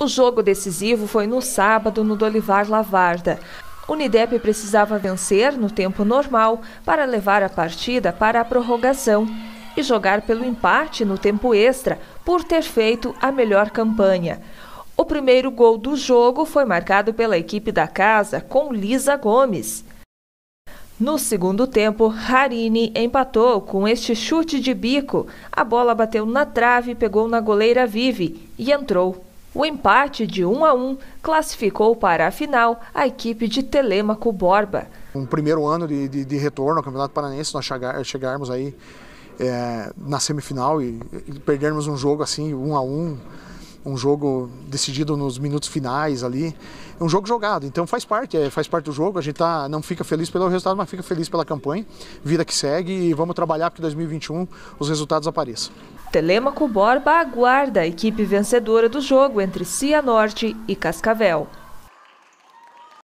O jogo decisivo foi no sábado no Dolivar Lavarda. O Unidep precisava vencer no tempo normal para levar a partida para a prorrogação e jogar pelo empate no tempo extra por ter feito a melhor campanha. O primeiro gol do jogo foi marcado pela equipe da casa com Lisa Gomes. No segundo tempo, Harini empatou com este chute de bico. A bola bateu na trave, pegou na goleira Vivi e entrou. O empate de 1-1 classificou para a final a equipe de Telêmaco Borba. Um primeiro ano de retorno ao Campeonato Paranaense, nós chegarmos aí na semifinal e perdermos um jogo assim, 1-1, um jogo decidido nos minutos finais ali, um jogo jogado, então faz parte do jogo, a gente não fica feliz pelo resultado, mas fica feliz pela campanha, vida que segue e vamos trabalhar para que em 2021 os resultados apareçam. Telêmaco Borba aguarda a equipe vencedora do jogo entre Cianorte e Cascavel.